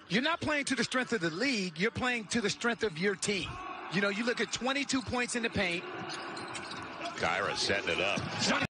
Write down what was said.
You're not playing to the strength of the league. You're playing to the strength of your team. You know, you look at 22 points in the paint. Kyra setting it up.